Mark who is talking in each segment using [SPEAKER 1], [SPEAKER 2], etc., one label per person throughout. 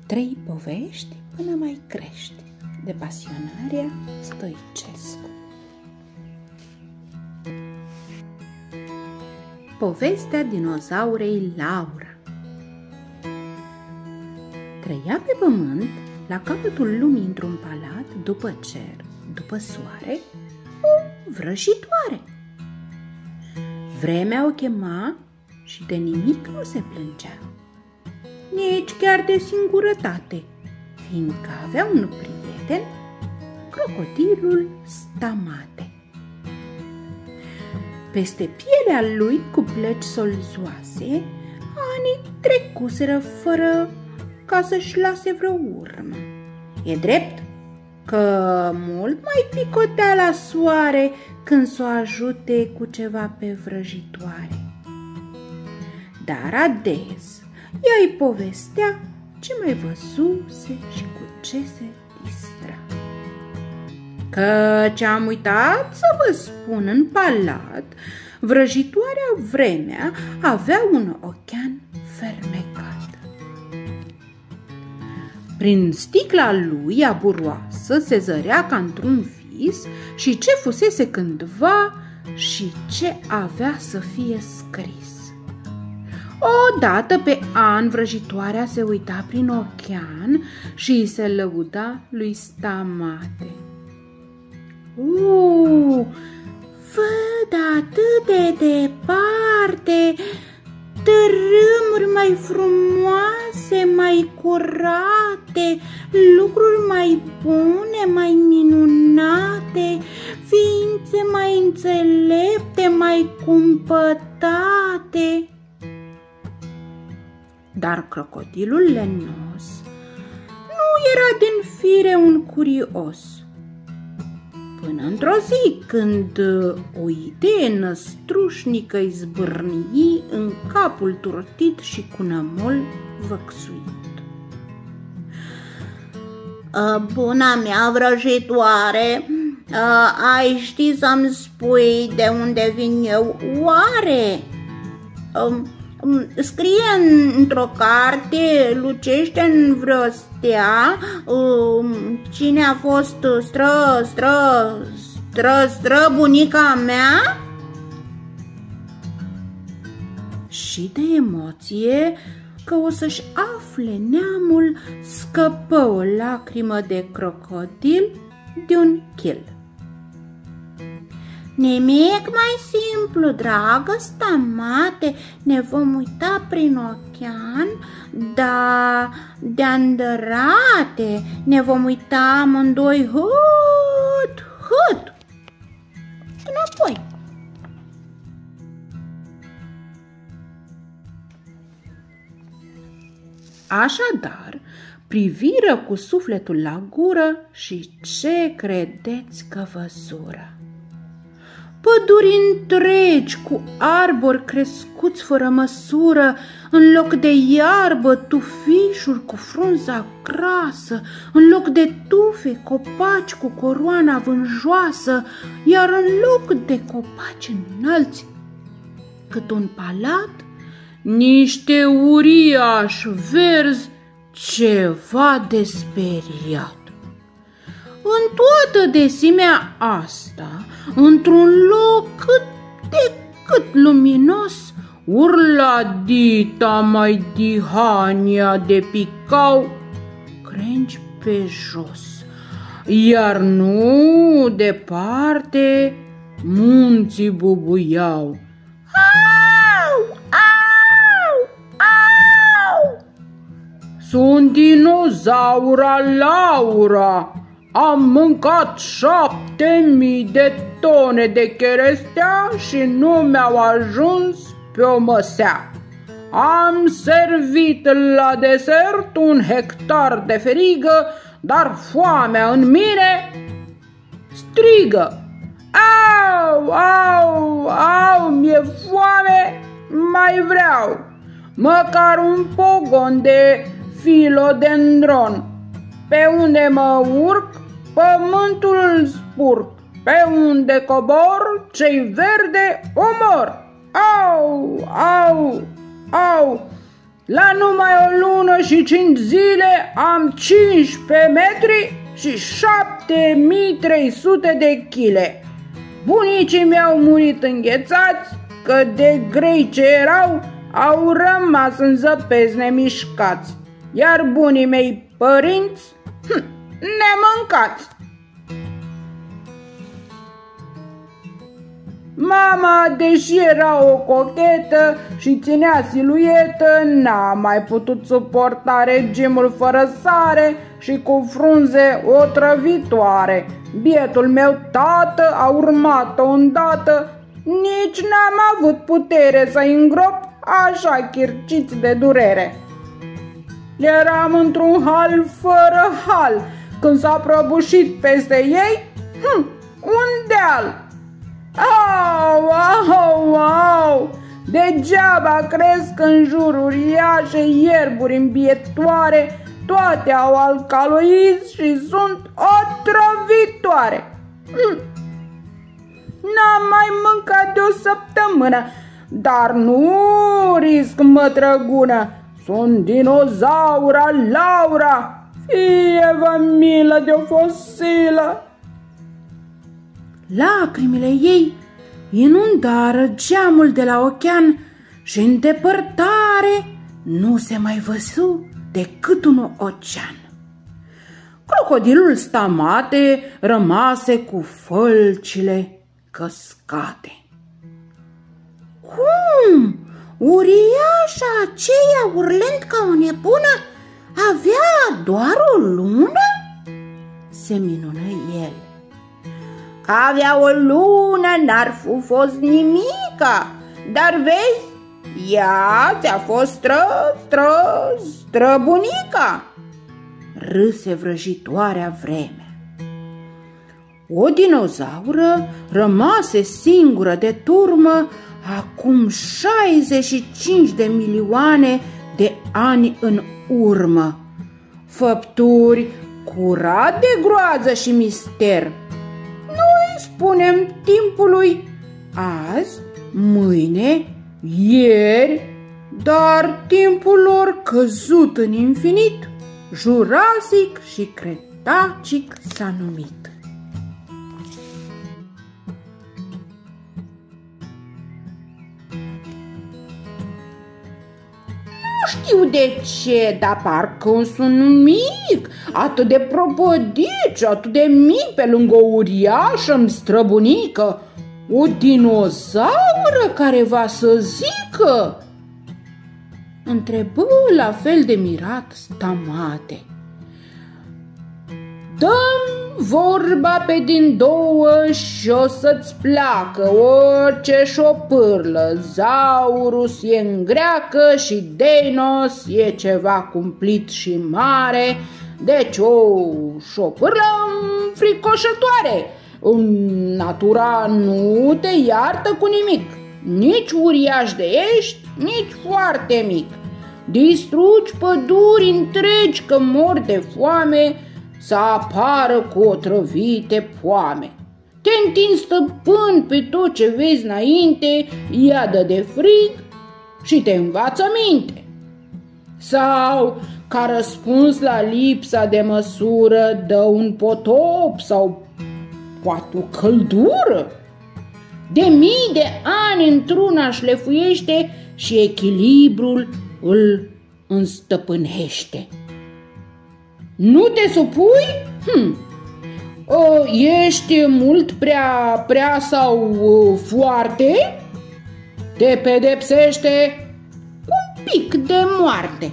[SPEAKER 1] 3 povești până mai crești, de Pasionarea Stoicescu. Povestea dinozaurei Laura. Trăia pe pământ, la capătul lumii, într-un palat, după cer, după soare, o vrăjitoare. Vremea o chema și de nimic nu se plângea, nici chiar de singurătate, fiindcă avea un prieten, crocodilul Stamate. Peste pielea lui, cu plăci solzoase, anii trecuseră fără ca să-și lase vreo urmă. E drept că mult mai picotea la soare când s-o ajute cu ceva pe vrăjitoare. Dar ades ea îi povestea ce mai văzuse și cu ce se distra. Căci am uitat să vă spun, în palat, vrăjitoarea Vremea avea un ochean fermecat. Prin sticla lui aburoasă se zărea ca într-un vis și ce fusese cândva și ce avea să fie scris. Odată pe an vrăjitoarea se uita prin ochean și îi se lăuda lui Stamate. Văd atât de departe tărâmuri mai frumoase, mai curate, lucruri mai bune, mai minunate, ființe mai înțelepte, mai cumpătate. Dar crocodilul lenos nu era din fire un curios. Până într-o zi, când o idee năstrușnică îi zbârni în capul turtit și cu nămol văxuit. Buna mea vrăjitoare, ai ști să-mi spui de unde vin eu, oare? Scrie într-o carte, lucește în vreo stea, cine a fost bunica mea? Și de emoție că o să-și afle neamul, scăpă o lacrimă de crocodil de un chil. Nimic mai simplu, dragă Stamate, ne vom uita prin ochean, dar de îndărate ne vom uita amândoi hât, înapoi. Așadar, priviră cu sufletul la gură și ce credeți că văzură? Păduri întregi cu arbori crescuți fără măsură, în loc de iarbă tufișuri cu frunza grasă, în loc de tufe copaci cu coroana vânjoasă, iar în loc de copaci înalți cât un palat, niște uriași verzi, ceva de speriat. În toată desimea asta, într-un loc cât de cât luminos, urla dita mai dihania de picau crengi pe jos, iar nu departe munții bubuiau. Au, au, au! Sunt dinozaura Laura! Am mâncat 7000 de tone de cherestea și nu mi-au ajuns pe o măsea. Am servit la desert 1 hectar de ferigă, dar foamea în mine strigă. Au, au, au, mi-e foame, mai vreau măcar un pogon de filodendron. Pe unde mă urc, pământul îl spurc, pe unde cobor, ce-i verde omor. Au, au, au!
[SPEAKER 2] La numai o lună și 5 zile am 15 metri și 7300 de chile. Bunicii mi-au murit înghețați, că de grei ce erau, au rămas în zăpezi nemișcați, iar bunii mei părinți, nemâncați. Mama, deși era o cochetă și ținea siluetă, n-a mai putut suporta regimul fără sare și cu frunze otrăvitoare. Bietul meu tată a urmat-o îndată, nici n-am avut putere să-i îngrop, așa chirciți de durere. Eram într-un hal fără hal, când s-a prăbușit peste ei un deal. Au, au, au! Degeaba cresc în jur uriașe ierburi îmbietoare, toate au alcaloizi și sunt otrăvitoare. N-am mai mâncat de o săptămână, dar nu risc, mătrăgună. Sunt dinozaura Laura, fie-vă milă de o fosilă.
[SPEAKER 1] Lacrimile ei inundară geamul de la ochean și în depărtare nu se mai văzu decât un ocean. Crocodilul Stamate rămase cu fălcile căscate. Cum? Uriașa aceea, urlând ca o nebună, avea doar o lună? Se minună el. Că avea o lună n-ar fi fost nimica, dar vezi, ea ți-a fost străbunica. Râse vrăjitoarea vremea. O dinozaură rămase singură de turmă acum 65 de milioane de ani în urmă. Făpturi curat de groază și mister. Noi spunem timpului azi, mâine, ieri, dar timpul lor căzut în infinit, Jurasic și Cretacic s-a numit. Nu știu de ce, dar parcă sunt mic, atât de propădici, atât de mic pe lângă o uriașă-mi străbunică, o dinozaură care va să zică? Întrebă la fel de mirat Stamate. Dăm vorba pe din două și o să-ți placă orice șopârlă. Zaurus e în greacă și Deinos e ceva cumplit și mare, deci o șopârlă înfricoșătoare. Natura nu te iartă cu nimic, nici uriaș de ești, nici foarte mic. Distrugi păduri întregi că mor de foame, să apară cu otrăvite poame. Te întinzi stăpân pe tot ce vezi înainte, iadă de frig și te învață minte. Sau, ca răspuns la lipsa de măsură, dă un potop sau poate o căldură. De mii de ani într-una șlefuiește și echilibrul îl înstăpânește. Nu te supui? Ești mult prea sau foarte? Te pedepsește cu un pic de moarte.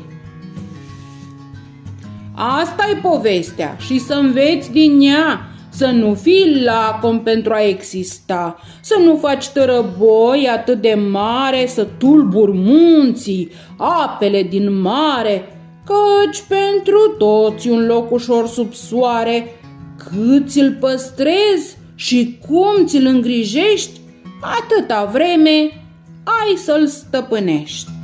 [SPEAKER 1] Asta-i povestea și să înveți din ea, să nu fii lacom pentru a exista, să nu faci tărăboi atât de mare, să tulburi munții, apele din mare, căci pentru toți un loc ușor sub soare, cât ți-l păstrezi și cum ți-l îngrijești, atâta vreme ai să-l stăpânești.